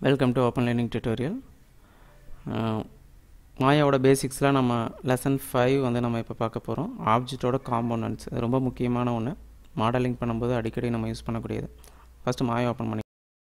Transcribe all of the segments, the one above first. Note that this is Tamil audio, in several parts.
Welcome to open learning tutorial. மாயாவோட பேசிக்ஸ்லாம் நம்ம லெசன் 5 வந்து நம்ம இப்போ பார்க்க போகிறோம். ஆப்ஜெக்டோட காம்போனன்ட்ஸ் இது ரொம்ப முக்கியமான ஒன்று. மாடலிங் பண்ணும்போது அடிக்கடி நம்ம யூஸ் பண்ணக்கூடியது. ஃபஸ்ட்டு மாயா ஓப்பன் பண்ணி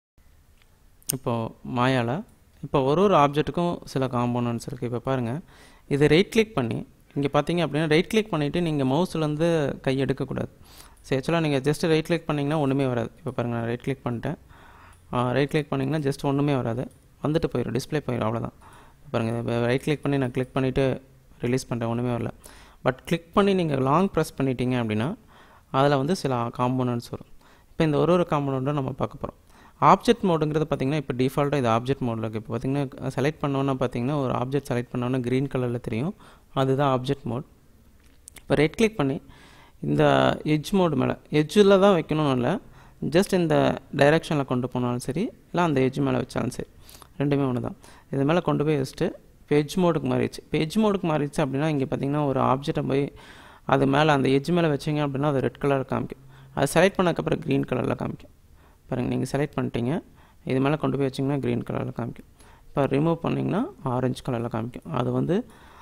இப்போது மாயாவில் இப்போ ஒரு ஆப்ஜெக்ட்டுக்கும் சில காம்போனன்ட்ஸ் இருக்குது. இப்போ பாருங்கள், இது ரைட் கிளிக் பண்ணி இங்கே பார்த்தீங்க அப்படின்னா ரைட் கிளிக் பண்ணிவிட்டு நீங்கள் மவுஸ்லேருந்து கை எடுக்கக்கூடாது. சரி, ஆக்சுவலாக நீங்கள் ஜஸ்ட் ரைட் கிளிக் பண்ணிங்கன்னா ஒன்றுமே வராது. இப்போ பாருங்கள், நான் ரைட் கிளிக் பண்ணிட்டேன். ரைட் கிளிக் பண்ணிங்கன்னா ஜஸ்ட் ஒன்றுமே வராது, வந்துட்டு போயிடும், டிஸ்பிளே போயிடும், அவ்வளோதான். பாருங்கள், இப்போ ரைட் கிளிக் பண்ணி நான் கிளிக் பண்ணிவிட்டு ரிலீஸ் பண்ணுறேன், ஒன்றுமே வரல. பட் கிளிக் பண்ணி நீங்கள் லாங் ப்ரெஸ் பண்ணிட்டீங்க அப்படின்னா அதில் வந்து சில காம்போனன்ட்ஸ் வரும். இப்போ இந்த ஒரு காம்போனண்ட்டும் நம்ம பார்க்க போகிறோம். ஆப்ஜெக்ட் மோடுங்கிறது பார்த்திங்கன்னா இப்போ டிஃபால்ட்டாக இது ஆப்ஜெக்ட் மோடில் இருக்குது. இப்போ பார்த்திங்கன்னா செலக்ட் பண்ணோன்னா பார்த்தீங்கன்னா ஒரு ஆப்ஜெக்ட் செலக்ட் பண்ணோன்னா க்ரீன் கலரில் தெரியும், அதுதான் ஆப்ஜெக்ட் மோட். இப்போ ரைட் கிளிக் பண்ணி இந்த எட்ஜ் மோடு மேலே, எட்ஜில் தான் வைக்கணும்னு இல்லை, ஜஸ்ட் இந்த டைரெக்ஷனில் கொண்டு போனாலும் சரி, இல்லை அந்த எட்ஜ் மேலே வச்சாலும் சரி, ரெண்டுமே ஒன்று தான். இது மேலே கொண்டு போய் வச்சுட்டு இப்போ எட்ஜ் மோடுக்கு மாறிடுச்சு. இப்போ எட்ஜ் மோடுக்கு மாறிடுச்சு அப்படின்னா இங்கே பார்த்திங்கன்னா ஒரு ஆப்ஜெக்டை போய் அது மேலே அந்த எட்ஜ் மேலே வச்சிங்க அப்படின்னா அது ரெட் கலரில் காமிக்கும். அது செலக்ட் பண்ணக்கப்புறம் க்ரீன் கலரில் காமிக்கும். பாருங்கள், நீங்கள் செலக்ட் பண்ணிட்டீங்க, இது மேலே கொண்டு போய் வச்சிங்கன்னா க்ரீன் கலரில் காமிக்கும். இப்போ ரிமூவ் பண்ணிங்கன்னா ஆரஞ்சு கலரில் காமிக்கும். அது வந்து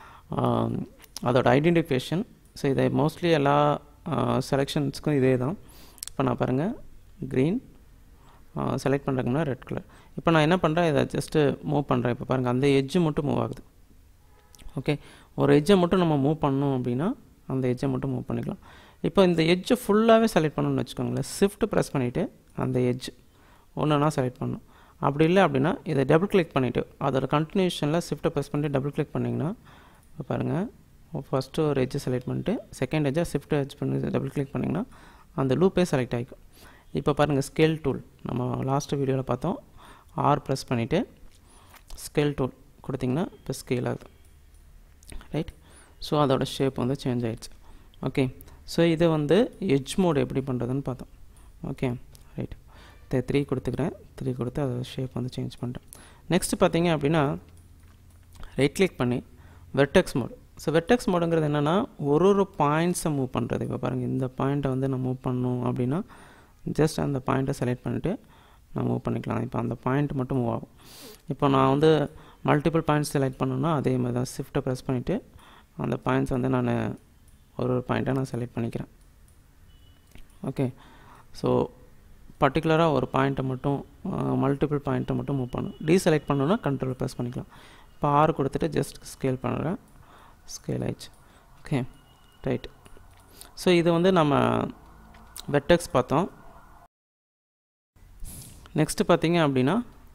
அதோட ஐடென்டிஃபிகேஷன். ஸோ இதை மோஸ்ட்லி எல்லா செலெக்ஷன்ஸுக்கும் இதே தான். இப்போ நான் பாருங்கள், க்ரீன் செலக்ட் பண்ணுறதுக்குன்னா ரெட் கலர். இப்போ நான் என்ன பண்ணுறேன், இதை ஜஸ்ட்டு மூவ் பண்ணுறேன். இப்போ பாருங்கள், அந்த எட்ஜு மட்டும் மூவ் ஆகுது. ஓகே, ஒரு எட்ஜை மட்டும் நம்ம மூவ் பண்ணோம் அப்படின்னா அந்த எட்ஜை மட்டும் மூவ் பண்ணிக்கலாம். இப்போ இந்த எட்ஜை ஃபுல்லாகவே செலக்ட் பண்ணணும்னு வச்சுக்கோங்களேன். ஷிஃப்ட் ப்ரெஸ் பண்ணிவிட்டு அந்த எட்ஜ் ஒன்றுனா செலக்ட் பண்ணணும். அப்படி இல்லை அப்படின்னா இதை டபுள் கிளிக் பண்ணிவிட்டு அதோட கண்டினியூஷனில் ஷிஃப்ட்டை ப்ரெஸ் பண்ணிட்டு டபுள் கிளிக் பண்ணிங்கன்னா இப்போ பாருங்கள், ஃபஸ்ட்டு ஒரு எட்ஜை செலக்ட் பண்ணிட்டு செகண்ட் எட்ஜை ஷிஃப்ட் எட்ஜ் பண்ணி டபுள் கிளிக் பண்ணிங்கன்னா அந்த லூப்பே செலக்ட் ஆகிக்கும். இப்போ பாருங்கள், ஸ்கேல் டூல் நம்ம லாஸ்ட் வீடியோவில் பார்த்தோம். ஆர் ப்ரெஸ் பண்ணிவிட்டு ஸ்கேல் டூல் கொடுத்திங்கன்னா இப்போ ஸ்கேல் ஆகுது, ரைட். ஸோ அதோட ஷேப் வந்து சேஞ்ச் ஆகிடுச்சு. ஓகே, ஸோ இது வந்து எட்ஜ் மோடு எப்படி பண்ணுறதுன்னு பார்த்தோம். Okay, right. 3 கொடுத்துக்கிறேன், 3 கொடுத்து அதோட ஷேப் வந்து சேஞ்ச் பண்ணுறேன். நெக்ஸ்ட்டு பார்த்தீங்க அப்படின்னா ரைட் கிளிக் பண்ணி வெர்டெக்ஸ் மோடு. ஸோ வெர்டெக்ஸ் மோடுங்கிறது என்னென்னா ஒரு பாயிண்ட்ஸை மூவ் பண்ணுறது. இப்போ பாருங்கள், இந்த பாயிண்ட்டை வந்து நான் மூவ் பண்ணணும் அப்படின்னா ஜஸ்ட் அந்த பாயிண்ட்டை செலக்ட் பண்ணிவிட்டு நான் மூவ் பண்ணிக்கலாம். இப்போ அந்த பாயிண்ட் மட்டும் மூவ் ஆகும். இப்போ நான் வந்து மல்டிபிள் பாயிண்ட்ஸ் செலக்ட் பண்ணணுன்னா அதே மாதிரி தான் ஷிஃப்ட்டை ப்ரெஸ் பண்ணிவிட்டு அந்த பாயிண்ட்ஸ் வந்து நான் ஒரு பாயிண்ட்டை நான் செலக்ட் பண்ணிக்கிறேன். ஓகே, ஸோ பர்டிகுலராக ஒரு பாயிண்ட்டை மட்டும் மல்டிபிள் பாயிண்ட்டை மட்டும் மூவ் பண்ணணும். டீசெலக்ட் பண்ணணுன்னா கண்ட்ரோல் ப்ரெஸ் பண்ணிக்கலாம். இப்போ 6 கொடுத்துட்டு ஜஸ்ட் ஸ்கேல் பண்ணுறேன், ஸ்கேல் ஆயிடுச்சு. Okay, right. ஸோ இது வந்து நம்ம வெர்டெக்ஸ் பார்த்தோம். நெக்ஸ்ட்டு பார்த்தீங்க அப்படின்னா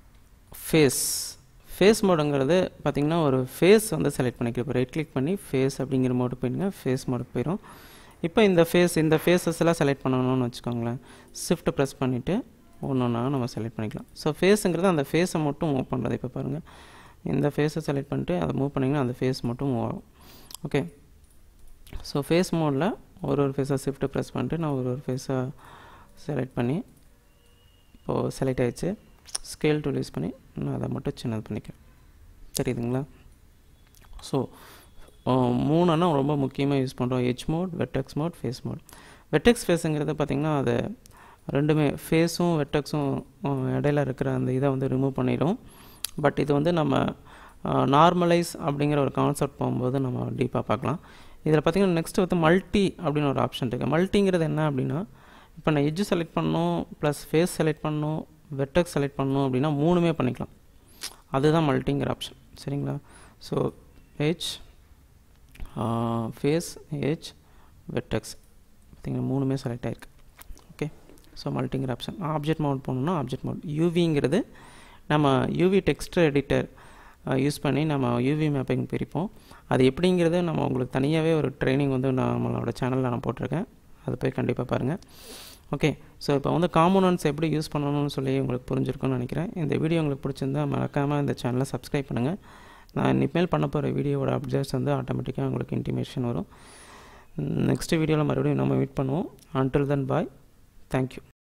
ஃபேஸ் மோடுங்கிறது பார்த்திங்கன்னா ஒரு ஃபேஸ் வந்து செலக்ட் பண்ணிக்கிறோம். இப்போ ரைட் கிளிக் பண்ணி ஃபேஸ் அப்படிங்கிற மோடு போயிடுங்க, ஃபேஸ் மோடுக்கு போயிடும். இப்போ இந்த ஃபேஸஸ் எல்லாம் செலக்ட் பண்ணணும்னு வச்சுக்கோங்களேன். ஷிஃப்ட் ப்ரெஸ் பண்ணிவிட்டு ஒன்றா நம்ம செலக்ட் பண்ணிக்கலாம். ஸோ ஃபேஸுங்கிறது அந்த ஃபேஸை மட்டும் மூவ் பண்ணுறது. இப்போ பாருங்கள், இந்த ஃபேஸை செலக்ட் பண்ணிட்டு அதை மூவ் பண்ணிங்கன்னா அந்த ஃபேஸ் மட்டும் மூவ் ஆகும். ஓகே, ஸோ ஃபேஸ் மோடில் ஒரு ஃபேஸை ஷிஃப்ட் ப்ரெஸ் பண்ணிட்டு நான் ஒரு ஃபேஸை செலக்ட் பண்ணி இப்போது செலக்ட் ஆகிடுச்சு. ஸ்கேல் டூல் யூஸ் பண்ணி நான் அதை மட்டும் சின்னது பண்ணிக்கிறேன். தெரியுதுங்களா? ஸோ 3 ரொம்ப முக்கியமாக யூஸ் பண்ணுறோம். Edge mode, vertex mode, face mode. Vertex ஃபேஸுங்கிறது பார்த்திங்கன்னா அது ரெண்டுமே ஃபேஸும் வெர்டெக்ஸும் இடையில இருக்கிற அந்த இதை வந்து ரிமூவ் பண்ணிடும். பட் இது வந்து நம்ம நார்மலைஸ் அப்படிங்கிற ஒரு கான்செப்ட் போகும்போது நம்ம டீப்பாக பார்க்கலாம். இதில் பார்த்திங்கன்னா நெக்ஸ்ட் வந்து மல்டி அப்படின்னு ஒரு ஆப்ஷன் இருக்குது. மல்டிங்கிறது என்ன அப்படின்னா, இப்போ நான் எட்ஜ் செலக்ட் பண்ணணும் ப்ளஸ் ஃபேஸ் செலக்ட் பண்ணணும், வெர்டெக்ஸ் செலக்ட் பண்ணணும் அப்படின்னா 3மே பண்ணிக்கலாம். அதுதான் மல்டிங்கிற ஆப்ஷன், சரிங்களா? So edge, face, edge, vertex பார்த்திங்கன்னா 3மே செலக்ட் ஆகிருக்கு. ஓகே, ஸோ மல்டிங்கிற ஆப்ஷன். ஆப்ஜெக்ட் மோட் போகணுன்னா ஆப்ஜெக்ட் மோட். யூவிங்கிறது நம்ம யூவி டெக்ஸ்ட் எடிட்டர் யூஸ் பண்ணி நம்ம யூவி மேப்பிங் பிரிப்போம். அது எப்படிங்கிறது நம்ம உங்களுக்கு தனியாகவே ஒரு ட்ரைனிங் வந்து நம்மளோட சேனலில் நான் போட்டிருக்கேன், அது போய் கண்டிப்பாக பாருங்கள். ஓகே, ஸோ இப்போ வந்து காம்போனன்ட்ஸ் எப்படி யூஸ் பண்ணணும்னு சொல்லி உங்களுக்கு புரிஞ்சிருக்குன்னு நினைக்கிறேன். இந்த வீடியோ உங்களுக்கு பிடிச்சிருந்தால் மறக்காமல் இந்த சேனலை சப்ஸ்கிரைப் பண்ணுங்கள். நான் இனிமேல் பண்ண போகிற வீடியோவோட அப்டேட்ஸ் வந்து ஆட்டோமேட்டிக்காக உங்களுக்கு இன்டிமேஷன் வரும். நெக்ஸ்ட் வீடியோவில் மறுபடியும் நம்ம மீட் பண்ணுவோம். Until then bye, thank you.